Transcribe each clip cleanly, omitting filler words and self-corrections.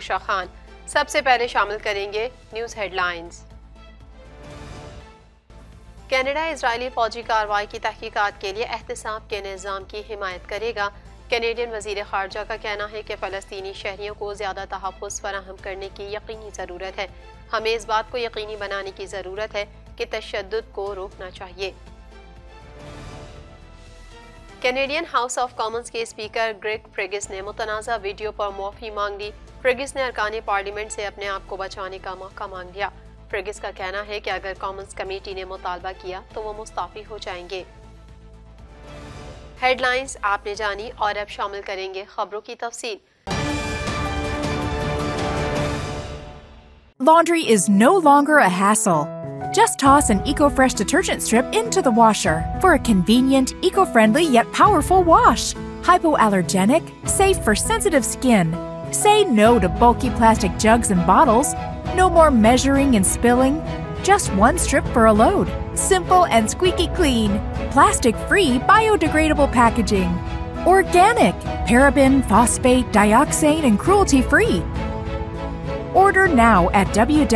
आशा खान। सबसे पहले शामिल करेंगे न्यूज़ हेडलाइंस। कनाडा इजरायली फौजी कार्रवाई की तहकीकात के लिए एहतसाब के निज़ाम की हिमायत करेगा। कैनेडियन वज़ीर ख़ारजा का कहना है कि फ़लस्तीनी शहरियों को ज़्यादा तहफ़्फ़ुज़ फराहम करने की यकीनी ज़रूरत है। हमें इस बात को यकीनी बनाने की ज़रूरत है कि तशद्दुद को रोकना चाहिए। कैनेडियन हाउस ऑफ कॉमन्स के स्पीकर ग्रेग फ्रिगिस ने मुतनाज़ा वीडियो पर माफ़ी मांग ली। फ्रिगिस ने अरकान पार्लियामेंट से अपने आप को बचाने का मौका मांग लिया। फ्रिगिस का कहना है कि अगर कॉमन्स कमेटी ने मुतालबा किया तो वो मुस्ताफ़ी हो जाएंगे। हेडलाइंस आपने जानी और अब शामिल करेंगे खबरों की तफसील। Laundry is no longer a hassle. Just toss an EcoFresh detergent strip into the washer for a convenient, eco-friendly yet powerful wash. Hypoallergenic, safe for sensitive skin. Say no to bulky plastic jugs and bottles. No more measuring and spilling. Just one strip for a load. Simple and squeaky clean. Plastic-free, biodegradable packaging. Organic, paraben, phosphate, dioxane, and cruelty-free. Order now at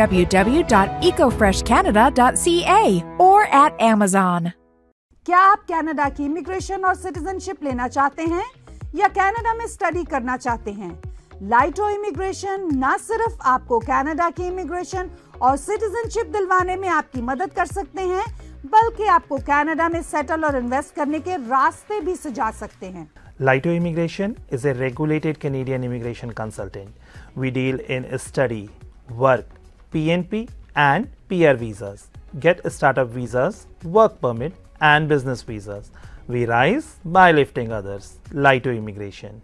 www.ecofreshcanada.ca or at Amazon. क्या आप Canada की immigration और citizenship लेना चाहते हैं या Canada में study करना चाहते हैं? लाइटो इमिग्रेशन न सिर्फ आपको कनाडा की इमिग्रेशन और सिटीजनशिप दिलवाने में आपकी मदद कर सकते हैं, बल्कि आपको कनाडा में सेटल और इन्वेस्ट करने के रास्ते भी सुझा सकते हैं। Laito Immigration is a regulated Canadian immigration consultant. We deal in study, work, PNP and PR visas. Get startup visas, work permit and business visas. We rise by lifting others. Laito Immigration.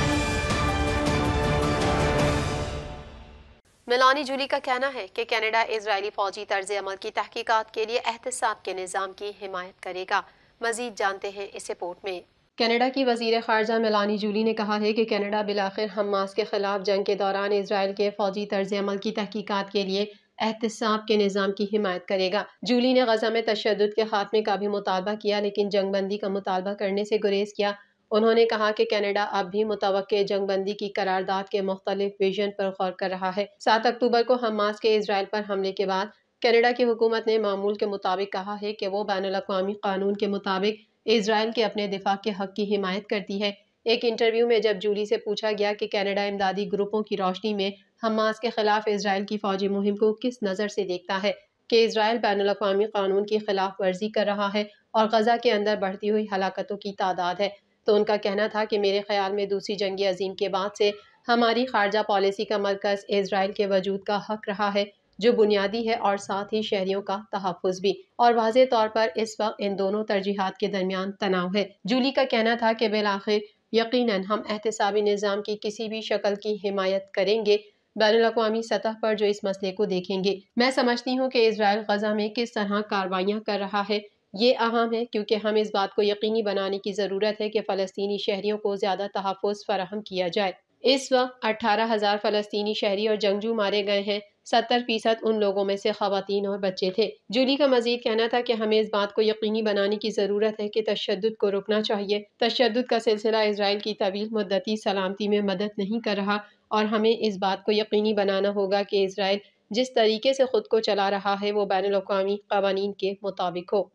Melanie Joly का कहना है कि Canada Israeli फौजी तर्ज अमल की तहकीकात के लिए एहतसाब के निज़ाम की हिमायत करेगा। मजीद जानते हैं इस रिपोर्ट में। कनाडा की वज़ीर ख़ारजा मेलानी जूली ने कहा है कि कनाडा बिलाखिर हमास के खिलाफ जंग के दौरान इजराइल के फौजी तर्ज अमल की तहकीकात के लिए एहतसाब के निज़ाम की हिमायत करेगा। जूली ने गजा में तशद्दुद के खात्मे का भी मुतालबा किया, लेकिन जंगबंदी का मुतालबा करने से गुरेज किया। उन्होंने कहा कि कनाडा अब भी मुतवक्के जंगबंदी की करारदाद के मुख्तलिफ विजन पर गौर कर रहा है। 7 अक्टूबर को हमास के इजराइल पर हमले के बाद कनाडा की हुकूमत ने मामूल के मुताबिक कहा है कि वो बैनुल-अक़वामी कानून के मुताबिक इजराइल के अपने दिफा के हक की हिमायत करती है। एक इंटरव्यू में जब जूली से पूछा गया कि कनाडा इमदादी ग्रुपों की रोशनी में हमास के खिलाफ इजराइल की फौजी मुहिम को किस नज़र से देखता है कि इजराइल बैनुल-अक़वामी कानून की खिलाफ वर्जी कर रहा है और गजा के अंदर बढ़ती हुई हलाकतों की तादाद है, तो उनका कहना था कि मेरे ख्याल में दूसरी जंगी अजीम के बाद से हमारी खारजा पॉलिसी का मरकज़ इजराइल के वजूद का हक रहा है, जो बुनियादी है और साथ ही शहरियों का तहफ़्फ़ुज़ भी। और वाज़े तौर पर इस वक्त इन दोनों तरजीहात के दरमियान तनाव है। जूली का कहना था कि बिलाखिर यकीनन हम एहतसाबी निज़ाम की किसी भी शक्ल की हिमायत करेंगे, बैनुल-अक़वामी सतह पर जो इस मसले को देखेंगे। मैं समझती हूँ कि इजराइल गजा में किस तरह कार्रवाइयाँ कर रहा है, ये अहम है, क्योंकि हमें इस बात को यकीनी बनाने की ज़रूरत है कि फ़लस्तीनी शहरियों को ज़्यादा तहफ़्फ़ुज़ फराहम किया जाए। इस वक्त 18,000 फ़लस्तीनी शहरी और जंगजू मारे गए हैं। 70% उन लोगों में से ख़वातीन और बच्चे थे। जूली का मजीद कहना था कि हमें इस बात को यकीनी बनाने की ज़रूरत है कि तशद्दुद को रोकना चाहिए। तशद्दुद का सिलसिला इजराइल की तवील मुद्दती सलामती में मदद नहीं कर रहा और हमें इस बात को यकीनी बनाना होगा कि इजराइल जिस तरीके से खुद को चला रहा है वो बैनुल-अक़वामी क़वानीन के मुताबिक हो।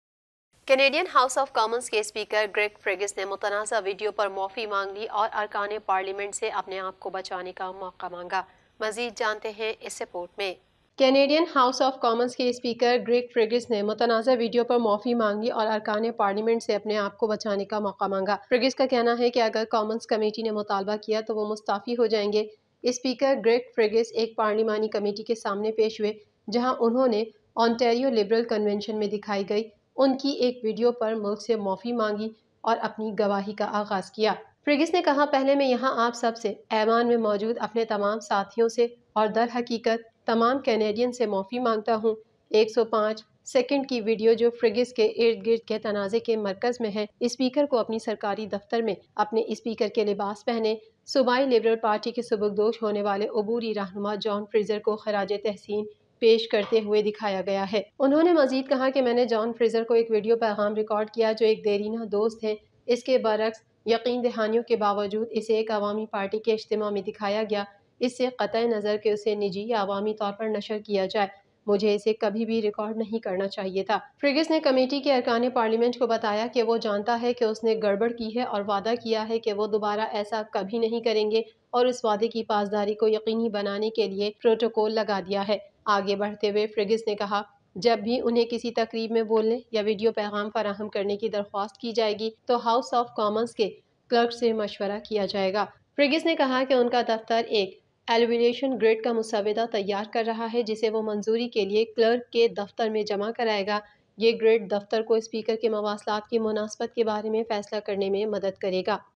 कैनेडियन हाउस ऑफ कॉमन्स के स्पीकर ग्रेग फ्रिगिस ने मुतनाज़ा वीडियो पर माफ़ी मांग ली और अरकान पार्लियामेंट से अपने आप को बचाने का मौका मांगा। मजीद जानते हैं इस रिपोर्ट में। कैनेडियन हाउस ऑफ कॉमन्स के स्पीकर ग्रेग फ्रिगिस ने मुतनाज़ा वीडियो पर माफ़ी मांग ली और अरकान पार्लियामेंट से अपने आप को बचाने का मौका मांगा। फ्रिगिस का कहना है कि अगर कॉमन्स कमेटी ने मुतालबा किया तो वो मुस्ताफ़ी हो जाएंगे। स्पीकर ग्रेग फ्रिगिस एक पार्लिमानी कमेटी के सामने पेश हुए, जहाँ उन्होंने ऑन्टेरियो लिबरल कन्वेंशन में दिखाई गई उनकी एक वीडियो पर मुल्क से माफ़ी मांगी और अपनी गवाही का आगाज़ किया। फ्रिगिस ने कहा, पहले मैं यहाँ आप सब से, ऐवान में मौजूद अपने तमाम साथियों से और दर हकीकत तमाम कैनेडियन से माफ़ी मांगता हूँ। 105 सेकंड की वीडियो जो फ्रिगिस के इर्द गिर्द के तनाज़े के मरकज़ में है, स्पीकर को अपनी सरकारी दफ्तर में अपने स्पीकर के लिबास पहने सूबाई लिबरल पार्टी के सुबुकदोश होने वाले अबूरी रहनुमा जॉन फ्रेज़र को खराज तहसीन पेश करते हुए दिखाया गया है। उन्होंने मजीद कहा कि मैंने जॉन फ्रेज़र को एक वीडियो पैगाम रिकॉर्ड किया जो एक देरीना दोस्त है। इसके बरक्स यकीन दहानियों के बावजूद इसे एक अवामी पार्टी के इज्तिमा में दिखाया गया। इससे क़तई नज़र के उसे निजी या अवामी तौर पर नशर किया जाए। मुझे इसे कभी भी रिकॉर्ड नहीं करना चाहिए था। फ्रिगिस ने कमेटी के अरकान पार्लियामेंट को बताया कि वो जानता है कि उसने गड़बड़ की है और वादा किया है कि वो दोबारा ऐसा कभी नहीं करेंगे और इस वादे की पासदारी को यकीनी बनाने के लिए प्रोटोकॉल लगा दिया है। आगे बढ़ते हुए फ्रिगिस ने कहा, जब भी उन्हें किसी तकरीब में बोलने या वीडियो पैगाम फराहम करने की दरख्वास्त की जाएगी तो हाउस ऑफ कॉमन्स के क्लर्क से मशवरा किया जाएगा। फ्रिगिस ने कहा कि उनका दफ्तर एक एलिवेशन ग्रिड का मुसवदा तैयार कर रहा है जिसे वो मंजूरी के लिए क्लर्क के दफ्तर में जमा कराएगा। ये ग्रिड दफ्तर को स्पीकर के मवासलात की मुनासबत के बारे में फैसला करने में मदद करेगा।